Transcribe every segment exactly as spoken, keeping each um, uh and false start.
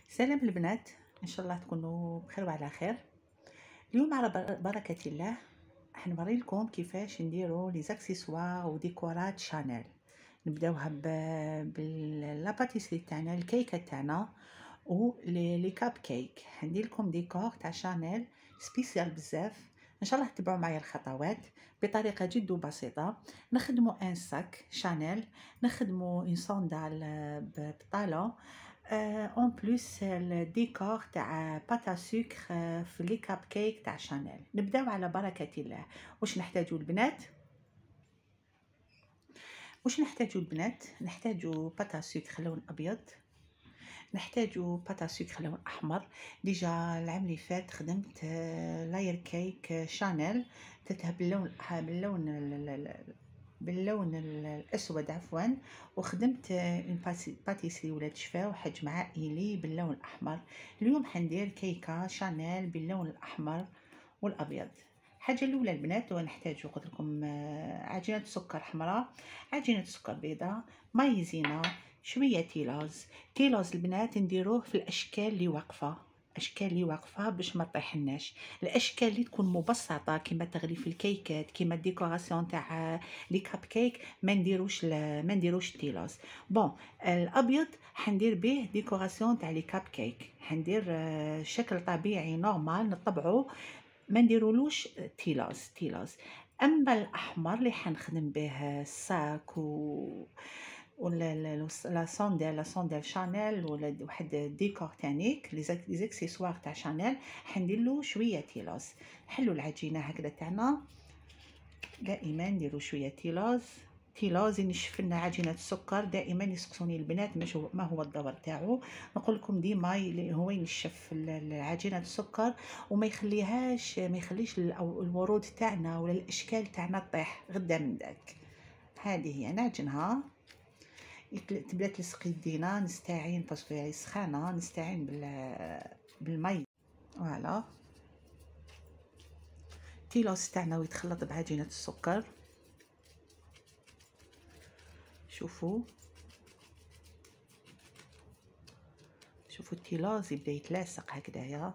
سلام البنات، ان شاء الله تكونوا بخير وعلى خير. اليوم على بر- بركه الله حنوري لكم كيفاش نديروا لي زاكسيسوار وديكورات شانيل. نبداوها باللاباتيسري تاعنا، الكيكه تاعنا و لي لي كاب كيك. حندير لكم ديكور تاع شانيل سبيسيال بزاف. ان شاء الله تتبعوا معايا الخطوات بطريقه جد بسيطه. نخدموا ان ساك شانيل، نخدموا ان صندال بطالون، اون بليس الديكور تاع باتا سكر في لي كاب كيك تاع شانيل. نبداو على بركه الله. واش نحتاجوا البنات؟ واش نحتاجوا البنات نحتاجوا باتا سكر لون ابيض، نحتاجوا باتا سكر لون احمر. ديجا العام اللي فات خدمت لاير كيك شانيل تذهب باللون باللون باللون الاسود عفوا، وخدمت اون باتيسري ولاد شفا وحجم عائلي باللون الاحمر. اليوم حندير كيكه شانيل باللون الاحمر والابيض. الحاجه الاولى البنات ونحتاجو قلت لكم عجينه سكر حمراء، عجينه سكر بيضاء، مايزينا، شويه تيلاز. تيلاز البنات نديروه في الاشكال اللي واقفه، اشكال اللي واقفه باش ما طيحناش. الاشكال اللي تكون مبسطه كيما تغليف الكيكات، كيما الديكوراسيون تاع لي كاب كيك، ما نديروش ما نديروش تيلاز. بون الابيض حندير به ديكوراسيون تاع لي كاب كيك، حندير شكل طبيعي نورمال نطبعه، ما نديرولوش تيلاز تيلاز. اما الاحمر اللي حنخدم به الساك و ولا لا صونديل لا صونديل شانيل ولا واحد ديكور تانيك لي زاكسيسوار تاع شانيل، حندير له شويه تيلاز. نحلو العجينه هكذا تاعنا، دائما نديرو شويه تيلاز. تيلاز ينشف لنا عجينه السكر. دائما يسقسوني البنات ما هو الدور تاعو، نقول لكم ديما هو ينشف عجينه السكر وما يخليهاش ما يخليش الورود تاعنا ولا الاشكال تاعنا تطيح غدا من داك. هذه هي نعجنها. تبدا تلصق يدينا، نستعين باسكو هي سخانه، نستعين بال بالماء. فوالا التيلاز تاعنا ويتخلط بعجينه السكر. شوفوا شوفوا التيلاز يبدا يتلاصق هكذايا،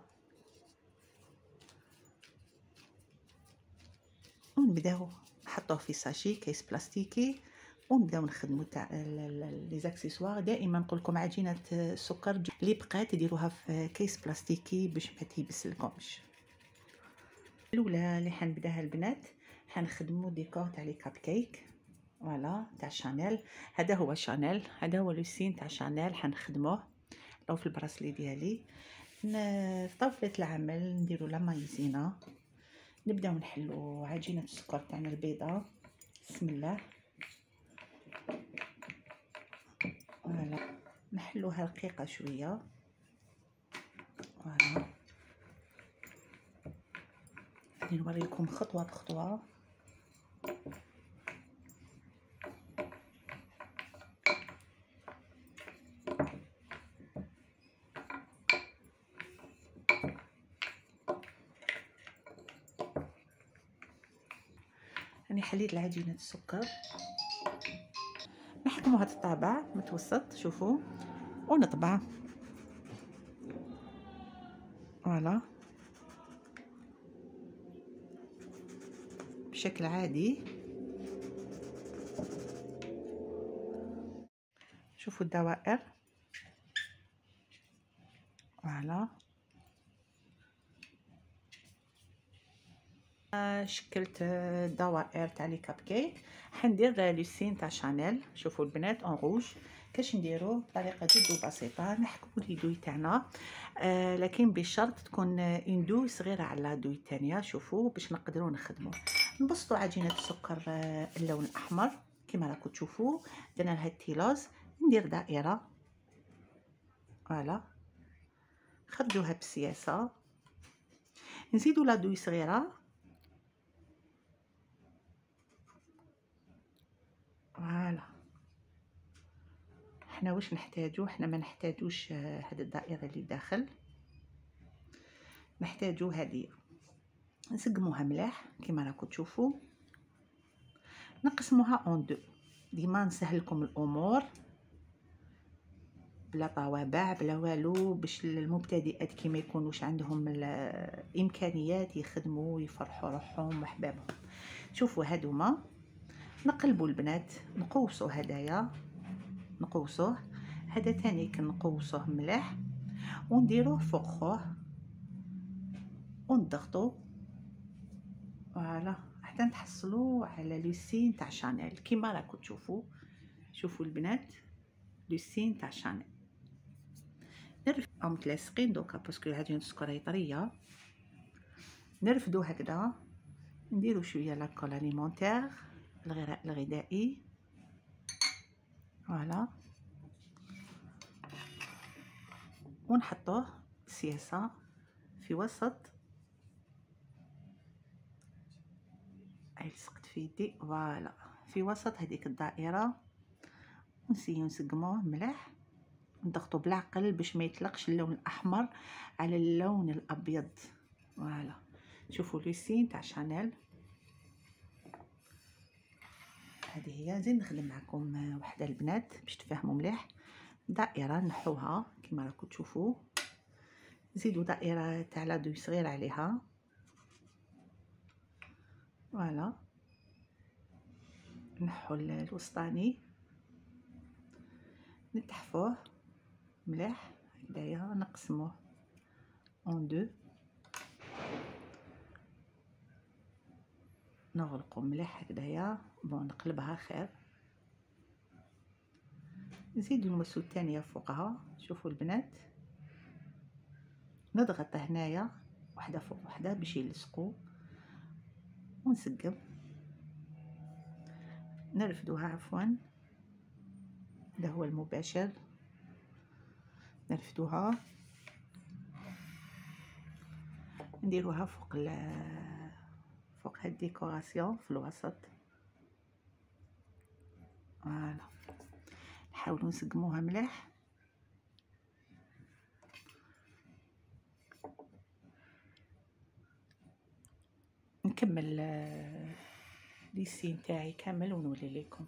ونبداو نحطوه في ساشي كيس بلاستيكي ونبداو نخدموا تاع لي زاكسيسوار. دائما نقول لكم عجينه السكر اللي بقات ديروها في كيس بلاستيكي باش ما تيبس لكمش. الاولى اللي حنبداها البنات حنخدموا ديكور تاع لي كاب كيك. فوالا تاع شانيل، هذا هو شانيل، هذا هو لو سين تاع شانيل حنخدموه لو في البراسلي ديالي. في طاولة العمل نديرو لا مايزينا، نبداو نحلو عجينه السكر تاعنا البيضاء. بسم الله. فوالا نحلوها رقيقه شويه. فوالا غادي نوريكم خطوه بخطوه. راني حليت العجينه السكر، نحكموا هذا الطابع متوسط شوفوا ونطبع. فوالا بشكل عادي. شوفوا الدوائر. فوالا شكلت الدوائر تاع لي كاب كيك. حندير لو سين تاع شانيل. شوفوا البنات اون روج كاش نديرو بطريقه جد بسيطه. نحكموا لي دوي تاعنا، آه لكن بشرط تكون اون دوي صغيره على دوي الثانيه. شوفوا باش نقدروا نخدموا. نبسطوا عجينه السكر آه اللون الاحمر كما راكم تشوفوا. درنا لها التيلاز، ندير دائره. فوالا خرجوها بسياسه. نزيدوا لا دوي صغيره. فوالا حنا واش نحتاجو؟ حنا ما نحتاجوش هاد الدائره اللي داخل، نحتاجو هذه. نسقموها مليح كما راكم تشوفوا. نقسموها اون دو. ديما نسهل لكم الامور. بلا طوابع بلا والو، باش المبتدئات كي ما يكونوش عندهم الامكانيات يخدموا ويفرحوا روحهم وحبابهم. شوفوا هادوما نقلبوا البنات، نقوصوا هدايا، نقوصوه هذا تاني كنقوصوه مليح ونديروه فوق خوه ونضغطوا فوالا حتى نتحصلوا على لوسين تاع شانيل كيما راكم تشوفوا. شوفوا البنات لوسين تاع شانيل. نرفدو متلاصقين دوكا باسكو هذه السكر طريه، نرفدو هكذا، نديرو شويه لاكول اليمونتير الغذاء الغذائي فوالا، ونحطوه سياسه في وسط. هاي لصقت في يدي فوالا في وسط هذيك الدائره، ونسيو نسقموه مليح، نضغطو بالعقل باش ما يطلقش اللون الاحمر على اللون الابيض فوالا. شوفوا لوسين تاع شانيل هذه هي. زين نخدم معكم وحده البنات باش تفهموا مليح. دائره نحوها كما راكم تشوفوا، زيدوا دائره تاع لادو صغير عليها فوالا، نحو الوسطاني نتحفوه مليح هدايا، نقسموه اون دو، نغلقو مليح هكذايا. بون نقلبها خير، نزيدو نمسو الثانيه فوقها. شوفوا البنات نضغط هنايا وحده فوق وحده باش يلصقوا، ونسقم نرفدوها عفوا، هذا هو المباشر. نرفدوها نديروها فوق ال فوق هاد الديكوراسيون في الوسط فوالا. نحاولوا نسقموها مليح. نكمل ليسين تاعي كامل ونولي لكم.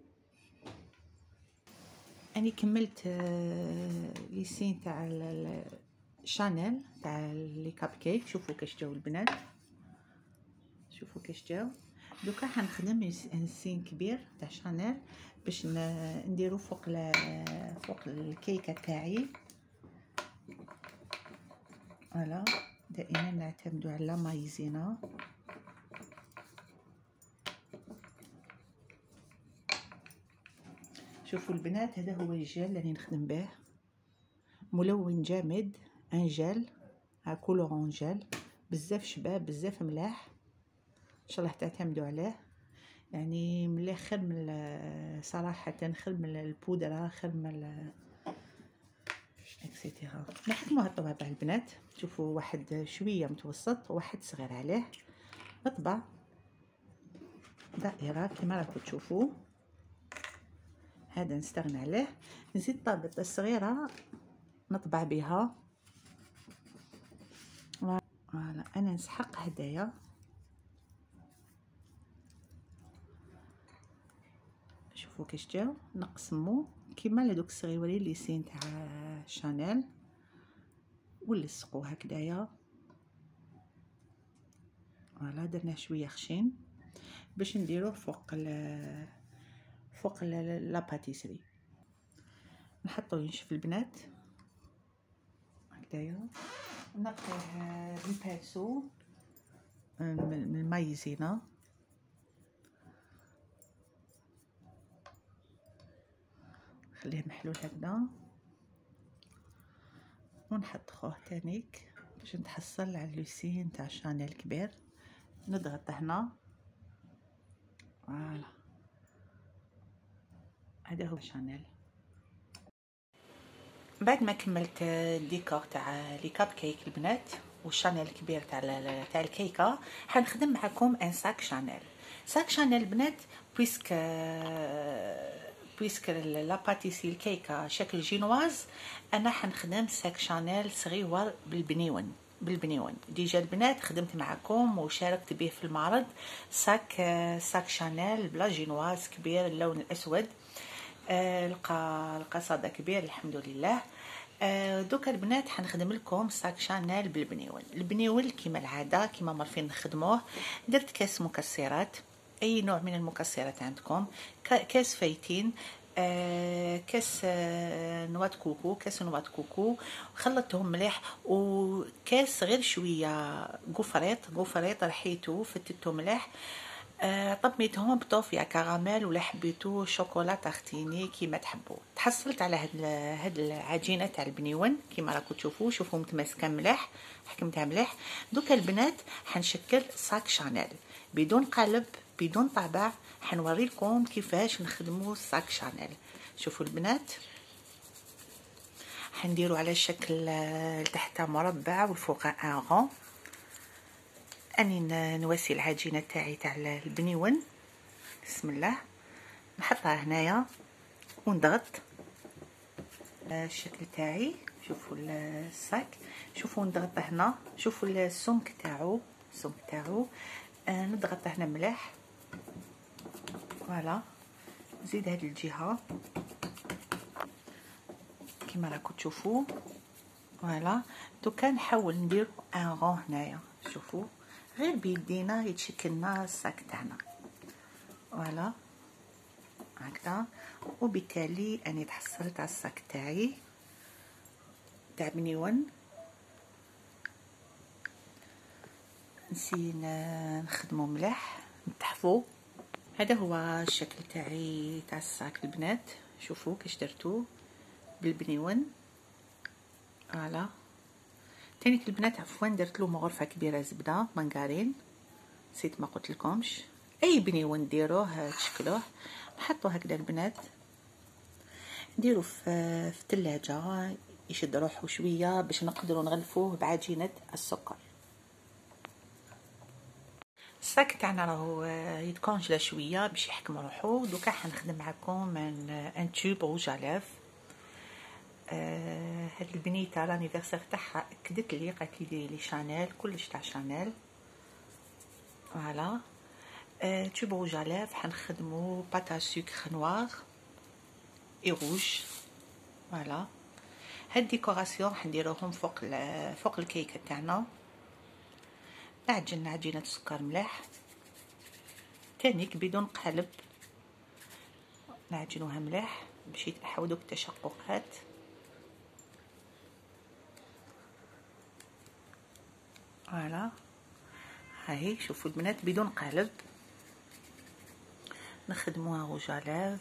اني كملت ليسين تاع شانيل تاع لي كاب كيك. شوفوا كاش جاو البنات، شوفوا كاش جاو. دوكا حنخدم انسين كبير تاع شانيل باش نديرو فوق فوق الكيكه تاعي فوالا. دائما نعتمدوا على مايزينا شوفوا البنات هذا هو الجل اللي نخدم به، ملون جامد ان جل ها كولورون جل بزاف شباب بزاف ملاح ان شاء الله تعتمدوا عليه. يعني مليح خير من صراحه، خير من البودره، خير من اكسيتيرا. نحكموا هالطبابع البنات. شوفوا واحد شويه متوسط وواحد صغير عليه، نطبع دائره كما راكم تشوفوا. هذا نستغنى عليه، نزيد طابة الصغيره نطبع بها فوالا. انا نسحق هدايا شوفوا كيش جاو، نقسمو كيما لهادوك الصغيورين ليسين تاع شانيل ونلصقو هكذايا فوالا. درنا شويه خشين باش نديروه فوق ال فوق لاباتيسري. نحطو ينشف البنات هكذايا، نقطعه بالباسو من المايزينا خليه محلول هكذا، ونحط خوه تانيك باش نتحصل على اللوسين تاع شانيل كبير. نضغط هنا فوالا، هذا هو شانيل. بعد ما كملت الديكور تاع لي كاب كيك البنات والشانيل الكبير تاع تاع الكيكه، حنخدم معكم ان ساك شانيل. ساك شانيل البنات بويسك بويسك لا باتيسي الكيكه شكل جينواز، انا حنخدم ساك شانيل صغيور بالبنيون بالبنيون. ديجا البنات خدمت معكم وشاركت به في المعرض، ساك ساك شانيل بلا جينواز كبير اللون الاسود. آه لقى لقى صدى كبير الحمد لله. آه دوكا البنات حنخدم لكم صاك شانيل بالبنيول. البنيول كيما العاده كيما مرفين نخدموه. درت كاس مكسرات، اي نوع من المكسرات عندكم، كاس فايتين، آه كاس آه نواه كوكو، كاس نواه كوكو خلطتهم مليح، وكاس غير شويه قفريط قفريط رحيتو فتتو مليح. آه طميتهم بطوفيا كراميل، ولا حبيتو شوكولا تختيني كيما تحبوا. تحصلت على هاد هاد العجينه تاع البنيون كيما راكم تشوفوا. شوفوا متماسكه مليح، حكمتها مليح. دوكا البنات حنشكل صاك شانيل بدون قالب بدون طابع. حنوريلكم كيفاش نخدموا صاك شانيل. شوفوا البنات، حنديروا على شكل لتحت مربع والفوق ان غون. اني نواسي العجينه تاعي تاع البنيون. بسم الله، نحطها هنايا ونضغط الشكل تاعي. شوفوا الصاك، شوفوا نضغط هنا، شوفوا السمك تاعو السمك تاعو آه نضغط هنا مليح. فوالا، نزيد هذه الجهه كيما راكم تشوفوا. فوالا، دوكا نحاول ندير ان غون هنايا. شوفوا غير بيدينا يتشكل لنا الصاك تاعنا. فوالا هكذا، وبالتالي اني تحصلت على الصاك تاعي تاع بنيون. نسينا نخدمو مليح نتحفو. هذا هو الشكل تاعي تاع الصاك البنات. شوفوا كيش درتو بالبنيون. فوالا، تانيك البنات عفوا درت له مغرفه كبيره زبده مانغارين، نسيت ما قلت لكمش. اي بنيون ديروه تشكلوه، نحطو هكذا البنات، نديرو في في الثلاجه يشد روحو شويه باش نقدروا نغلفوه بعجينه السكر. الصاك تاعنا راهو يتكونجلا شويه باش يحكم روحو. دوكا حنخدم معكم ان تيوب روج الاف. آه هاد البنيته لانيفرسير تاعها اكدت لي، قالت لي لي شانيل كلش تاع شانيل. فوالا، آه تيوب روج الاف حنخدمو باتا سكر نوار اي روج. فوالا، هاد ديكوراسيون حنديروهم فوق فوق الكيكه تاعنا. نعجن عجينه السكر مليح تانيك بدون قالب، نعجنوها مليح باش يتحوا دوك التشققات. فوالا، هاهي شوفوا البنات بدون قالب نخدموها روج الاف.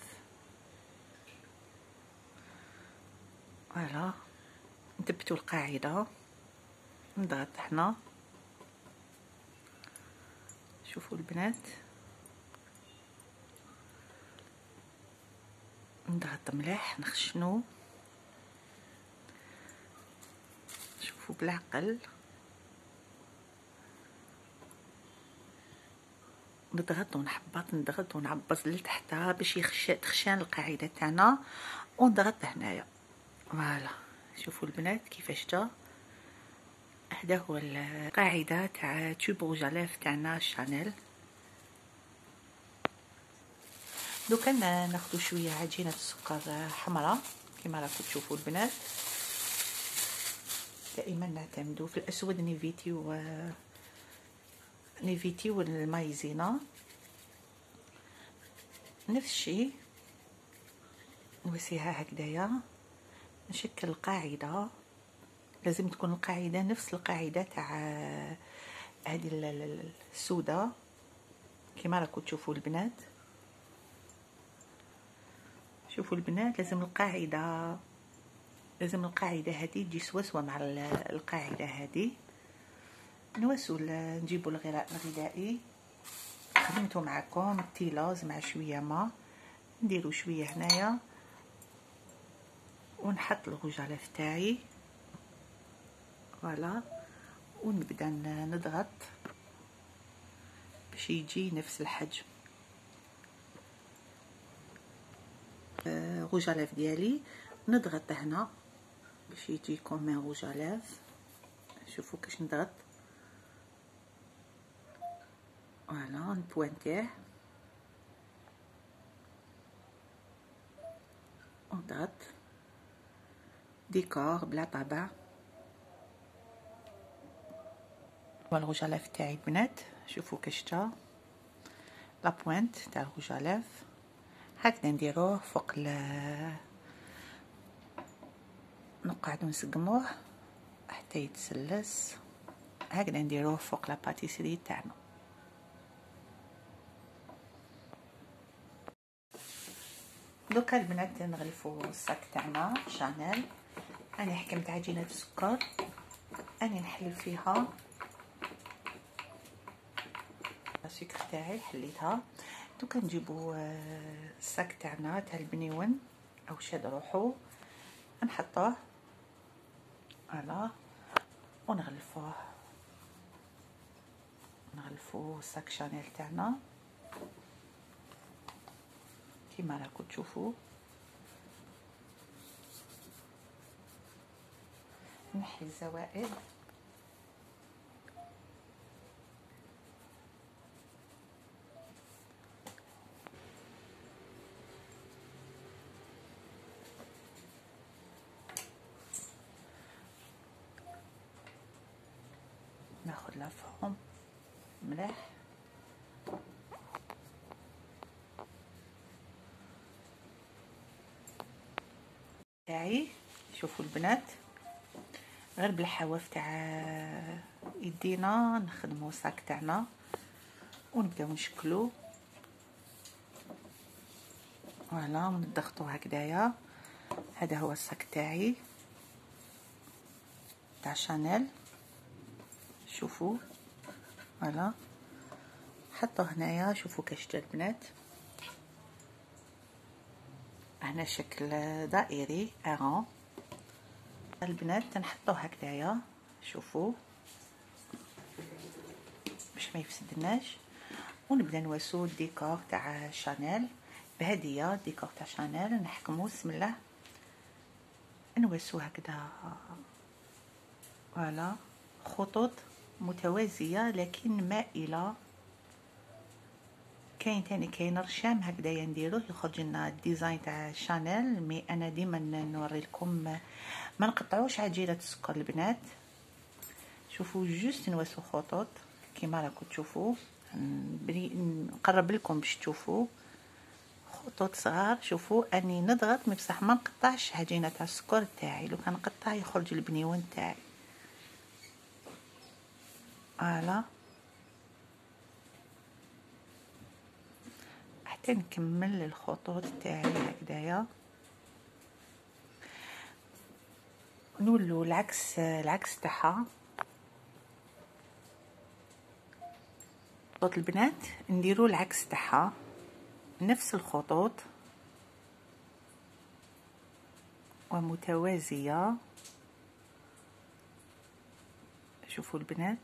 فوالا، نثبتوا القاعده، نضغط هنا. شوفوا البنات، نضغط مليح نخشنو. شوفوا بالعقل، نضغط ونحبط نضغط ونعبص لتحت باش يخش تخشان القاعده تاعنا، ونضغط هنايا. فوالا، شوفوا البنات كيفاش جا. هذا هو القاعده تاع تيوب روج الاف تاعنا شانيل. دوكا ناخذ شويه عجينه السكر حمراء كما راكم تشوفوا البنات. دائما نعتمدوا في الاسود نيفيتي و نيفيتي والمايزينا. نفس الشيء نوسيها هكذايا، نشكل القاعده. لازم تكون القاعده نفس القاعده تاع هذه السوداء كما راكم تشوفوا البنات. شوفوا البنات، لازم القاعده لازم القاعده هذه تجي سواسوه مع القاعده هذه. نواسو نجيبوا الغلاء الغذائي، خدمته معكم التيلاز مع شويه ما، نديرو شويه هنايا ونحط الروج الاف تاعي. فوالا، ونبدا نضغط باش يجي نفس الحجم. روج الاف ديالي نضغط هنا باش يجي كومين روج الاف. شوفوا كيش نضغط. فوالا، نبوانتيه. ونضغط ديكور بلا طابع. والغوج الاف تاعي البنات شوفوا كاش جا لا بوينت تاع الغوج الاف، هكذا نديروه فوق ال نقعدو نسقموه حتى يتسلس، هكذا نديروه فوق لا باتيسري تاعنا. دوكا البنات نغلفو الصاك تاعنا شانيل. راني حكمت عجينه السكر، راني نحلل فيها السكر تاعي، حليتها. دوكا نجيبو الصاك تاعنا تاع البنيون او شاد روحو، نحطوه فوالا ونغلفوه، نغلفو الصاك شانيل تاعنا كيما راكم تشوفوا. نحي الزوائد، ناخذ لافهم مليح تاعي. شوفوا البنات غير بالحواف تاع يدينا نخدمو الصاك تاعنا ونبداو نشكلو فوالا ونضغطو هكذايا. هذا هو الصاك تاعي تاع شانيل، شوفوا فوالا حطوه هنايا. شوفوا كاش جا البنات، هنا شكل دائري اغون البنات تنحطوه هكذايا. شوفوا باش ما يفسدناش، ونبدا نواسو الديكور تاع شانيل بهديه. الديكور تاع شانيل نحكمو بسم الله نواسو هكذا فوالا خطوط متوازيه لكن مائله. كاين تاني كاين رشام هكذايا نديروه يخرج لنا الديزاين تاع شانيل، مي انا ديما نوري لكم ما نقطعوش عجينه السكر البنات. شوفوا جوست نواسو خطوط كيما راكم تشوفوا، نقرب لكم باش تشوفوا خطوط صغار. شوفوا اني نضغط مي بصح ما نقطعش عجينه تاع السكر تاعي، لو كان نقطع يخرج البنيون تاعي فوالا. حتى نكمل الخطوط تاعي هكذايا، نولو العكس العكس تاعها. خطوط البنات نديرو العكس تاعها، نفس الخطوط ومتوازيه. شوفوا البنات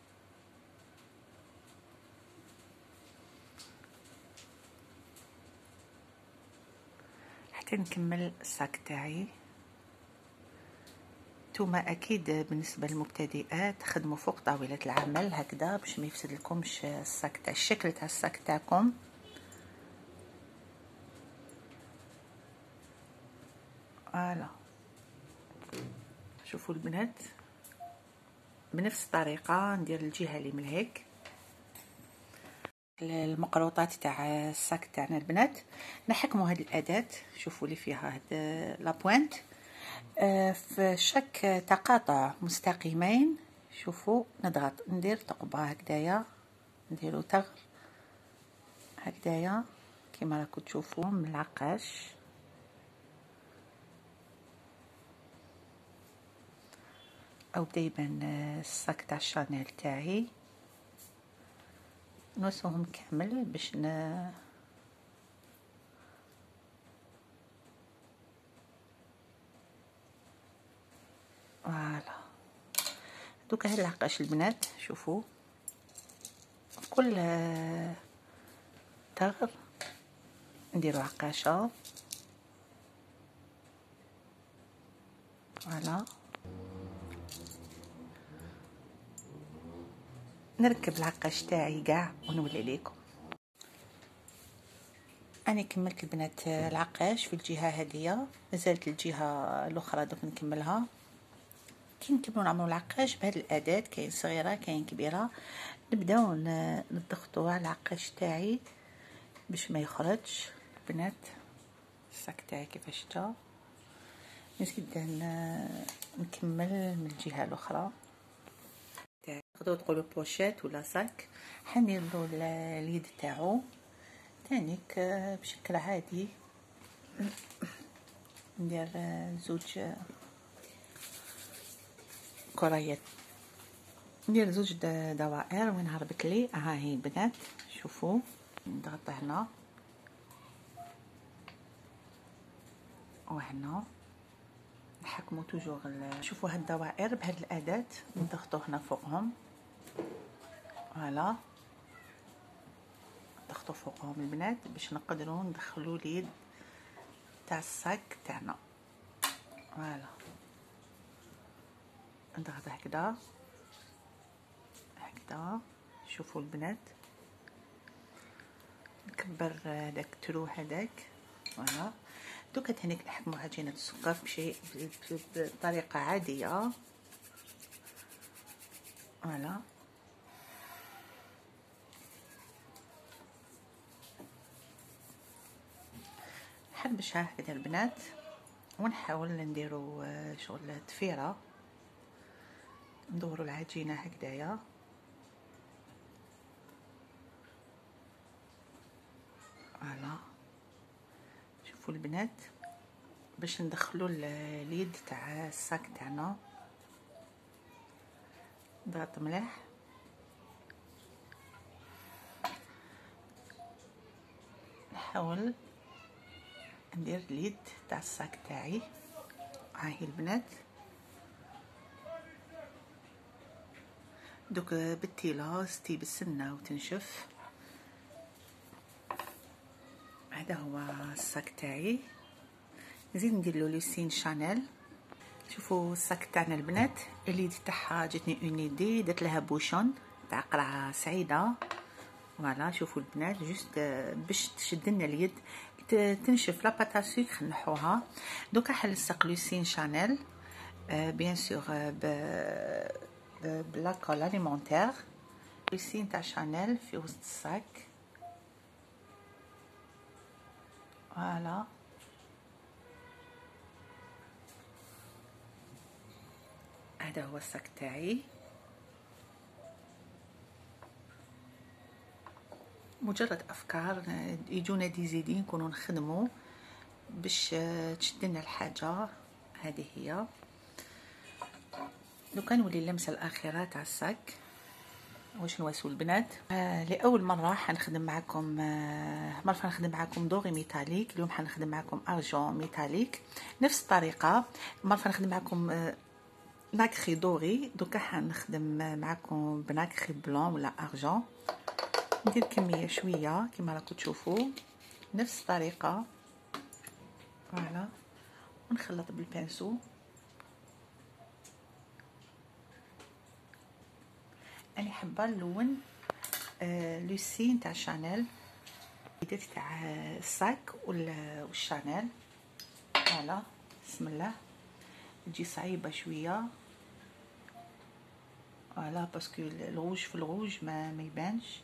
حتى نكمل الصاك تاعي. نتوما اكيد بالنسبه للمبتدئات خدموا فوق طاوله العمل هكذا باش ما يفسد لكمش الصاك تاع الشكل تاع الصاك تاعكم فوالا. شوفوا البنات بنفس الطريقه ندير الجهه اللي من هيك. المقروطات تاع الصاك تاعنا البنات نحكموا هذه الاداه، شوفوا لي فيها هاد لا بوينت في شك تقاطع مستقيمين. شوفوا نضغط ندير ثقبه هكذايا، نديرو ثغر هكذايا كيما راكم تشوفوا من العقاش. او بدا يبان الصاك تاع شانيل تاعي، نوسوهم كامل باش ن فوالا. دوكا هاد العقاش البنات شوفوا كل ثغر نديرو عقاشه فوالا. نركب العقاش تاعي كاع ونولي ليكم. أنا كملت البنات العقاش في الجهة هذه، مازالت الجهة الأخرى دوك نكملها. كي نكملو نعملو العقاش بهاد الأداة، كاين صغيرة كاين كبيرة، نبداو نضغطو على العقاش تاعي باش ما يخرجش. البنات الصاك تاعي كيفاش جا، نزيد نكمل من الجهة الأخرى تاعي. تقدروا تقولوا بوشيت ولا صاك. حنديرلو اليد تاعو تانيك بشكل عادي، ندير زوج كريات، ندير زوج دوائر. وين هربت لي؟ ها هي البنات، شوفوا نضغط هنا وهنا، نحكموا توجور. شوفوا هاد الدوائر بهاد الاداه نضغطوا هنا فوقهم، فوالا نضغطوا فوقهم البنات باش نقدروا ندخلوا اليد تاع الصاك تاعنا. فوالا نضغط هكذا هكذا. شوفوا البنات نكبر هذاك الترو هذاك. فوالا دوكا تانيك نحكموا عجينه السكر بشيء بطريقه عاديه. فوالا نحبشها هكذا البنات، ونحاول نديرو شغل تفيره، ندورو العجينه هكذايا. فوالا شوفوا البنات باش ندخلو اليد تاع الصاك تاعنا. نضغط مليح، نحاول ندير اليد تاع الصاك تاعي. ها هي البنات دوك بالتيلا ستي بالسنه وتنشف. هذا هو الصاك تاعي. نزيد ندير له لوسين شانيل. شوفوا الصاك تاعنا البنات، اليد تاعها جاتني اون ايدي، درت لها بوشون تاع قرعه سعيده. فوالا شوفوا البنات جوست باش تشد لنا اليد تنشف لا بات سوكر نحوها. دوكا حل الصاك لوسين شانيل آه بيان سور ب بلاكول اليمونتير. لوسين تاع شانيل في وسط الصاك. فوالا هذا هو الصاك تاعي. مجرد افكار يجونا دي زيدين نكونوا نخدموا باش تشدنا الحاجه. هذه هي. لو كان نولي اللمسه الاخيره تاع الصاك واش نواسوا البنات. آه لاول مره حنخدم معكم، آه مره نخدم معكم دوغي ميتاليك، اليوم حنخدم معكم ارجون ميتاليك نفس الطريقه. مره نخدم معكم آه ناكري دوري، دوكا حنخدم معكم بناكري بلون ولا ارجون. ندير كميه شويه كما راكم تشوفوا نفس الطريقه. فوالا ونخلط بالبانسو. انا حابه نلون آه لوسين تاع شانيل، بديت تاع الصاك والشانيل. فوالا بسم الله تجي صعيبه شويه. فوالا باسكو الغوج في الغوج ما ما يبانش.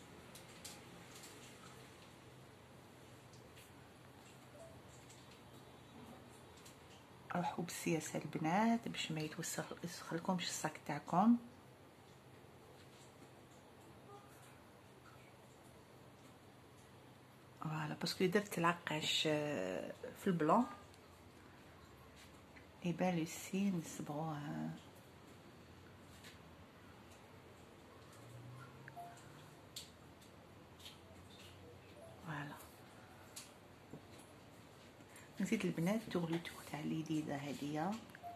روحوا بالسياسه البنات باش ما يتوسخ لكمش الصاك تاعكم. فوالا باسكو درت العقاش في البلون يبان لي سي نصبغوه. فوالا نزيد البنات تغلي تور تاع اليديده هاديه.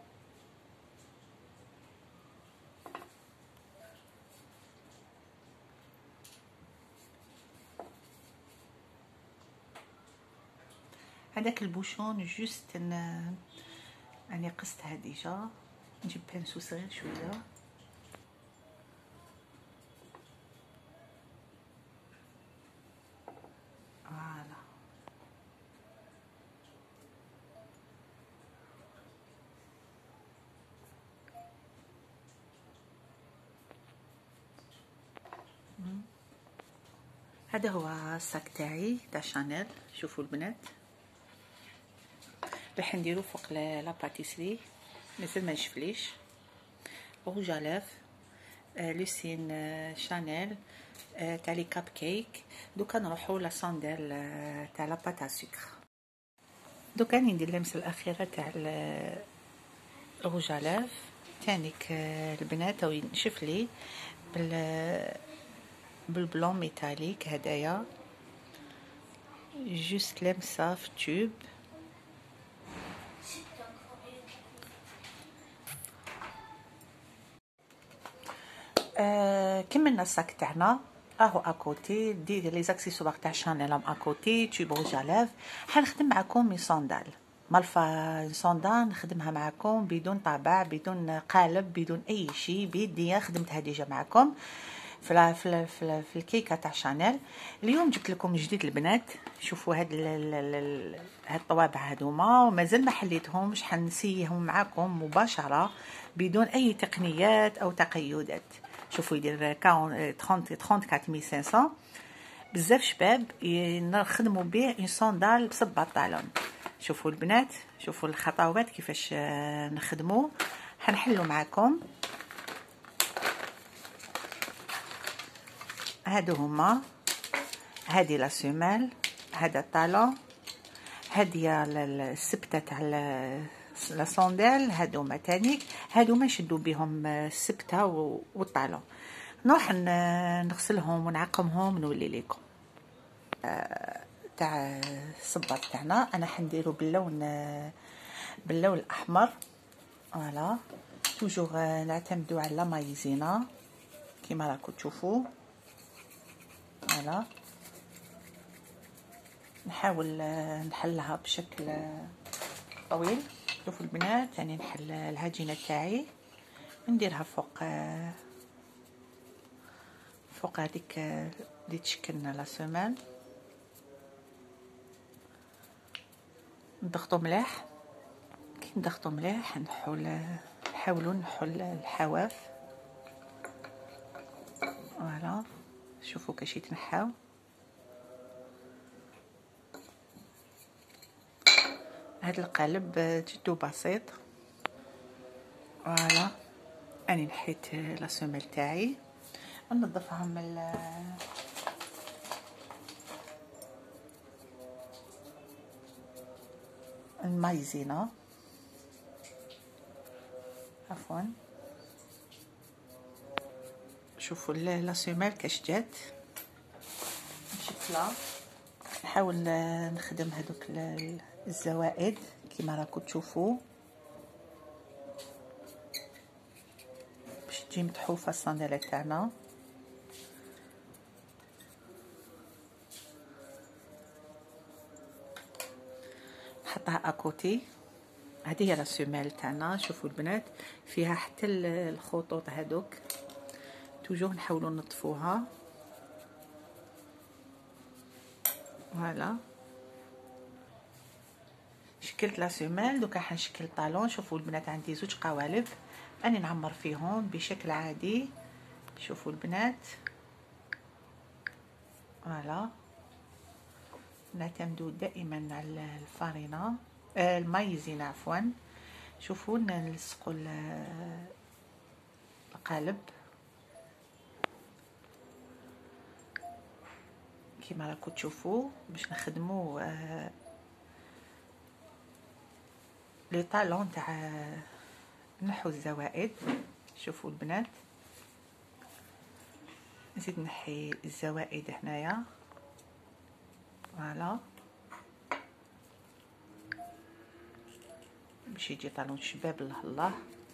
هذاك البوشون جوست ان اني قستها ديجا. نجيب بانسو صغير شويه. فوالا هذا هو الصاك تاعي تاع شانيل. شوفوا البنات، راح نديرو فوق لا باتيسري، مازال ما نشفليش. روج الاف، لوسين شانيل تاع لي كاب كيك. دوكا نروحو لا صندال تاع لا بات ا سكر. دوكا ندير اللمسه الاخيره تاع روج الاف تانيك البنات، او ينشف لي بال بالبلون ميتاليك هدايا، جوست لمسه في تيوب. آه كملنا الصاك تاعنا، راهو اكوتي. دير لي زاكسيسوار تاع شانيل ام اكوتي، تيوب روج الاف. حنخدم معكم مي صندال مالفا صندال، نخدمها معكم بدون طابع، بدون قالب، بدون اي شيء، بيديا. خدمتها ديجا معكم في في في, في الكيكه تاع شانيل. اليوم جبت لكم جديد البنات. شوفوا هاد هاد الطوابع هذوما، ومازال ما حليتهمش، حنسيهم معكم مباشره بدون اي تقنيات او تقيدات. شوفوا يدير ثلاثين ثلاثة وثلاثين ألف وخمسمية. بزاف شباب نخدموا به اون صندال بصب طالون. شوفوا البنات، شوفوا الخطوات كيفاش نخدموا. حنحلوا معكم. هادو هما، هادي لا سيمال، هذا الطالون، هادي السبته تاع لا صندال. هادو ما تانيك، هادو ما نشدو بهم السبته والطالون. نروح نغسلهم ونعقمهم ونولي لكم. تاع الصباط تاعنا انا حنديرو باللون باللون الاحمر. فوالا، توجور نعتمدوا على مايزينا كيما راكم تشوفوا. فوالا، نحاول نحلها بشكل طويل. شوفوا البنات، يعني نحل العجينه تاعي، نديرها فوق فوق هذيك اللي تشكلنا لا سيمال. نضغطو مليح. كي نضغطو مليح نحول نحاولوا نحل الحواف. فوالا، شوفوا كاش يتنحاو. هذا القالب جدو بسيط. فوالا، اني نحيت لا سيمال تاعي، ننظفها من المايزينا. عفوا، شوفوا لا سيمال كاش جات مشكله. نحاول نخدم هذوك الزوائد كيما راكم تشوفوا باش تجي متحوفه الصنداله تاعنا. نحطها اكوتي. هذه هي لا سيمال تاعنا. شوفوا البنات، فيها حتى الخطوط هذوك، توجور نحاولوا نطفوها. فوالا، شكلت لا سيمال. دوكا حنشكل طالون. شوفوا البنات، عندي زوج قوالب اني نعمر فيهم بشكل عادي. شوفوا البنات، فوالا، نعتمدوا دائما على الفارينه آه المايزينا عفوا. شوفوا نلصقوا القالب كيما راكم تشوفوا باش نخدموا آه لي طالون تاع نحو الزوائد. شوفوا البنات، نزيد نحي الزوائد هنايا. فوالا، باش يجي طالون شباب. الله الله،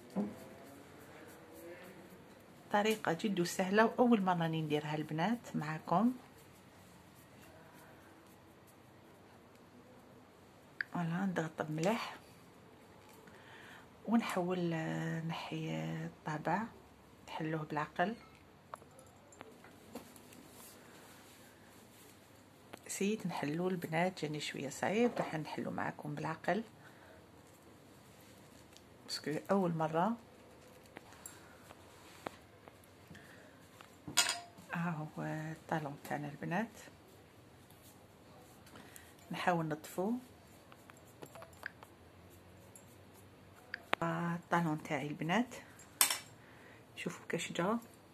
طريقه جد سهله واول مره نديرها البنات معكم. فوالا، نضغط مليح ونحاول نحي الطابع. نحلوه بالعقل. سيت نحلو البنات، جاني شويه صعيب، راح نحلو معكم بالعقل باسكو اول مره. ها هو الطالون تاعنا البنات. نحاول نطفو الطالون تاعي البنات. شوفوا كاش جا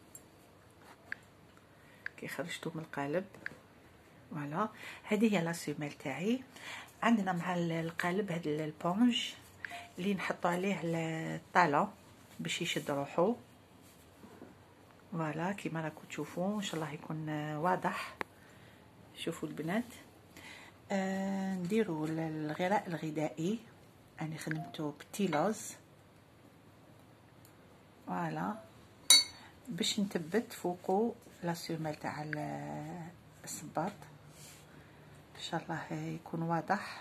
كي خرجته من القالب. فوالا هذه هي لا سيميل تاعي. عندنا مع القالب هذا البونج اللي نحطوا عليه الطالون باش يشد روحو. فوالا كيما راكم تشوفوا ان شاء الله يكون واضح. شوفوا البنات، آه نديروا الغراء الغذائي. انا خدمته بتيلوز. فوالا باش نثبت فوقو لا سيميل تاع الصباط. ان شاء الله يكون واضح.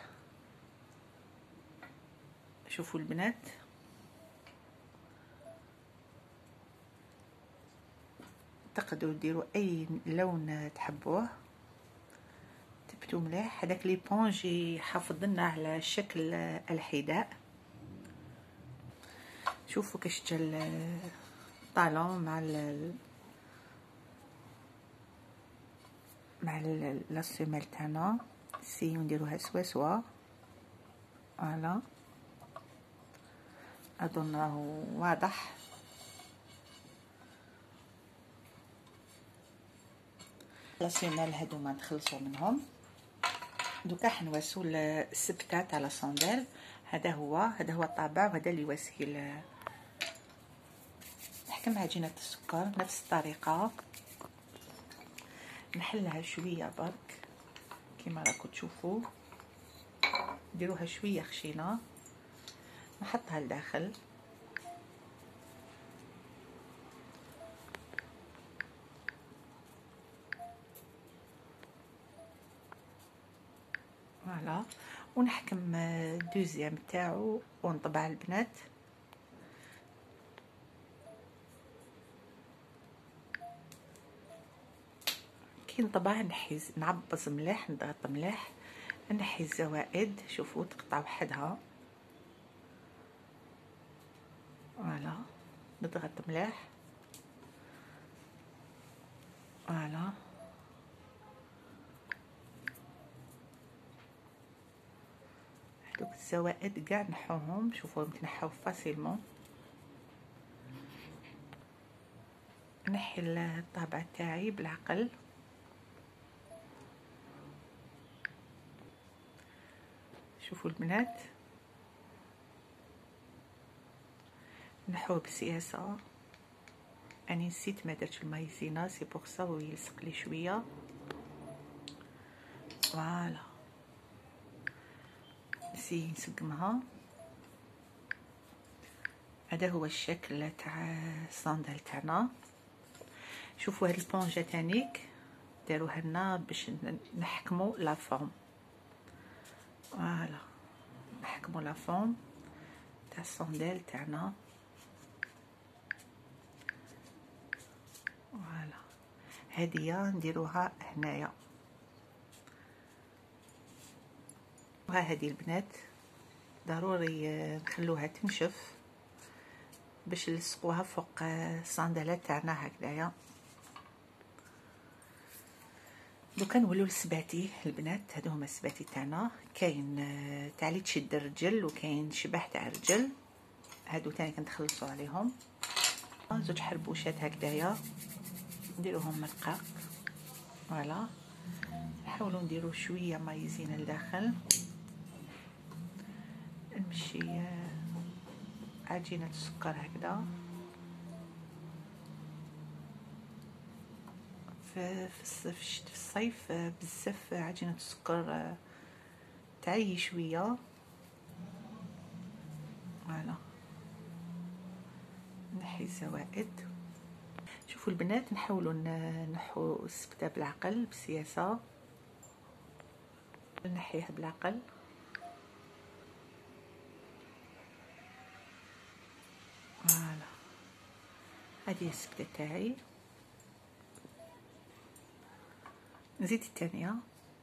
شوفوا البنات، تقدروا ديروا اي لون تحبوه، تبتو مليح. هذاك لي بونج يحافظ لنا على شكل الحذاء. شوفوا كاش جا الطالون مع ال مع لا سيميل تاعنا. سي نديروها سوا سوا. فوالا اظن راهو واضح. لا سيميل هادوما نخلصوا منهم. دوكا حنواسو السبته تاع لا صندال. هذا هو هذا هو الطابع، وهذا اللي واسيه. نحكم عجينه السكر نفس الطريقه، نحلها شويه برك كيما راكم تشوفوا. نديروها شويه خشينه، نحطها لداخل. فوالا ونحكم الدوزيام تاعو ونطبع البنات. كي نطبع نحي نعبز مليح، نضغط مليح، نحي الزوائد. شوفوا تقطع وحدها. فوالا نضغط مليح. فوالا هذوك الزوائد كاع نحوهم. شوفوا يتنحاو فاسيلمون. نحي الطابع تاعي بالعقل. شوفوا البنات، نحوه بسياسه. اني نسيت ما درتش المايزينا، سي بوغ سا هو يلصق لي شويه. فوالا نسي نسقمها. هذا هو الشكل تاع الصندال تاعنا. شوفوا هاد البونجه تانيك داروها لنا باش نحكموا لا فورم. فوالا نحكموا لا فورم تاع الصندال تاعنا. فوالا هادية نديروها هنايا. وها هادي البنات ضروري نخلوها تنشف باش نلصقوها فوق الصندالات تاعنا هكذايا. دوكا نولوا للسباتي البنات. هادو هما السباتي تاعنا. كاين تاع لي تشد الرجل وكاين شبح تاع الرجل. هادو تاني كنتخلصوا عليهم. زوج حربوشات هكذايا نديروهم رقاق. فوالا نحاولوا نديروا شويه مايزينا لداخل. نمشي عجينه السكر هكذا. في في الصيف بزاف عجينه السكر تعي شويه. فوالا نحي الزوائد. شوفوا البنات، نحاولوا نحو السبته بالعقل بسياسه. نحيها بالعقل. فوالا هذه السبته تاعي. نزيد الثانيه.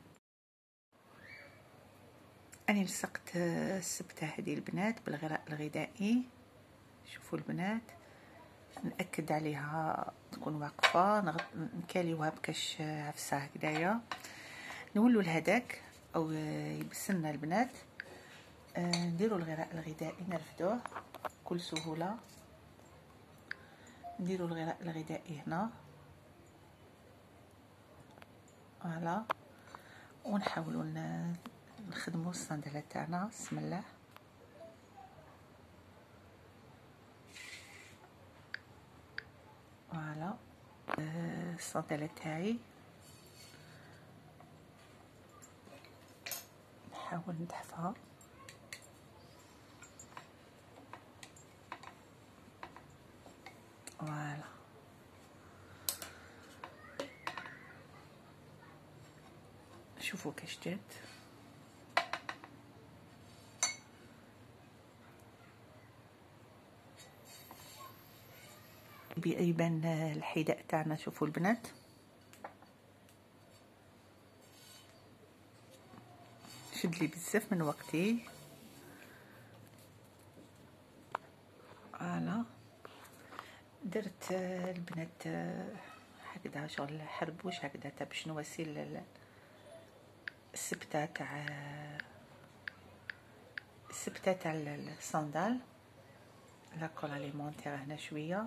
أنا لصقت السبته هذه البنات بالغراء الغذائي. شوفوا البنات نأكد عليها تكون واقفة، نكاليوها بكاش عفسة هكذايا، نولوا لهداك او يبسلنا البنات. نديروا الغراء الغذائي نرفدوه بكل سهولة، نديروا الغراء الغذائي هنا فوالا، ونحاولوا نخدموا الصندلة تاعنا. بسم الله. فوالا الصندلة تاعي نحاول ندحفها. فوالا شوفوا كاش جات. يبان الحذاء تاعنا. شوفوا البنات شد لي بزاف من وقتي. فوالا درت البنات هكذا شغل حربوش هكذا تاع باش نواسي السبته تاع السبته تاع الصندال. لاكول اليمونتير هنا شويه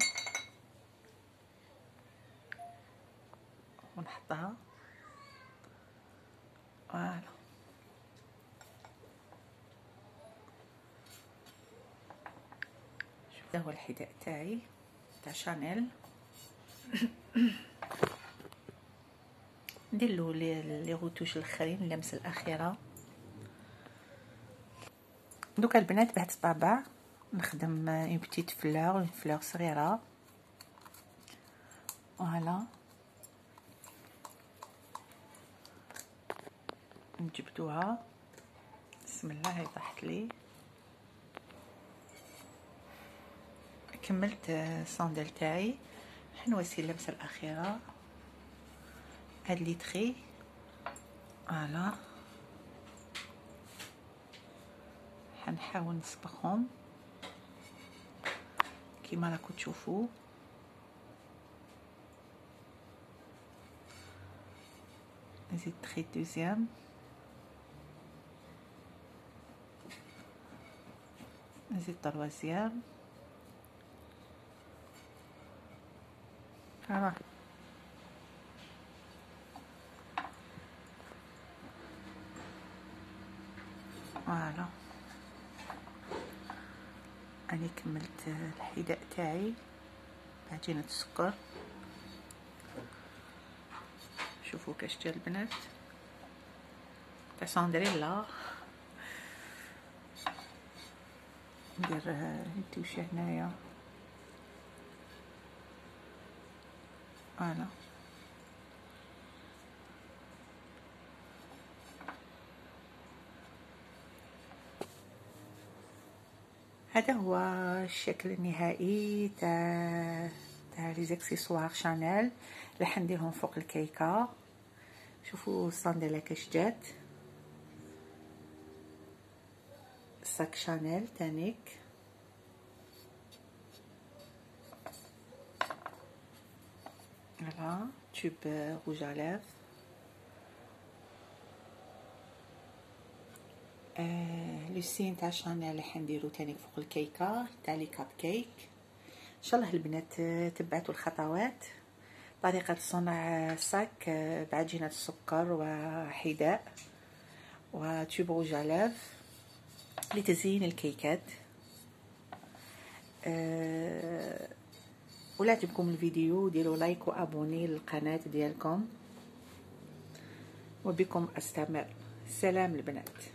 ونحطها. فوالا شوف هذا هو الحذاء تاعي تاع شانيل. ندير له لي غوتوش الاخرين، اللمسه الاخيره. دوكا البنات بعد الطابع نخدم اون بتيت فلور، اون فلور صغيره. فوالا نجبدوها. بسم الله. هي طاحت لي. كملت الصندل تاعي. حنواسي اللمسه الاخيره هاد لي تخي. فوالا حنحاول نصبغهم كيما راكو تشوفوا. نزيد تخي دوزيام، نزيد طروازيام. فوالا فوالا أنا كملت الحذاء تاعي بعجينة السكر. شوفوا كاش جا البنات تاع ساندريلا. ندير التوشه هنايا. فوالا هذا هو الشكل النهائي تاع تاع لي زاكسيسوار شانيل اللي حنديرهم فوق الكيكه. شوفوا الصندله كاش جات. ساك شانيل تانيك. فوالا توب روج à lèvres. آه لو سين تاع شانيل اللي حنديرو تاني فوق الكيكه تاع لي كاب كيك. ان شاء الله البنات تبعتوا الخطوات. طريقه صنع ساك بعجينه السكر وحذاء وتوب روج à lèvres لتزيين الكيكات. أه ولا عجبكم الفيديو ديروا لايك وابوني للقناه ديالكم وبكم استمر. سلام البنات.